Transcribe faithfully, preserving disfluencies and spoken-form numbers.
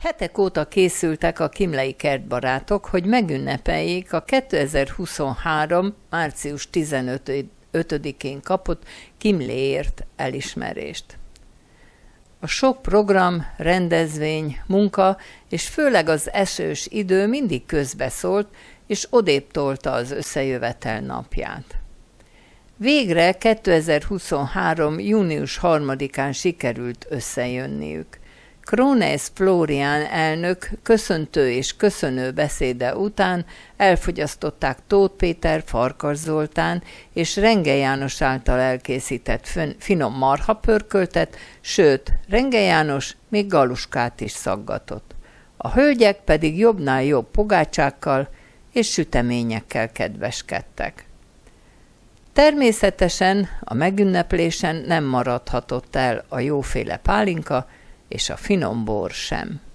Hetek óta készültek a Kimlei kertbarátok, hogy megünnepeljék a kétezer-huszonhárom. március tizenötödikén kapott Kimléért elismerést. A sok program, rendezvény, munka és főleg az esős idő mindig közbeszólt, és odébb tolta az összejövetel napját. Végre kétezer-huszonhárom. június harmadikán sikerült összejönniük. Krónész Flórián elnök köszöntő és köszönő beszéde után elfogyasztották Tóth Péter, Farkas Zoltán és Renge János által elkészített finom marhapörköltet, sőt, Renge János még galuskát is szaggatott. A hölgyek pedig jobbnál jobb pogácsákkal és süteményekkel kedveskedtek. Természetesen a megünneplésen nem maradhatott el a jóféle pálinka, és a finom bor sem.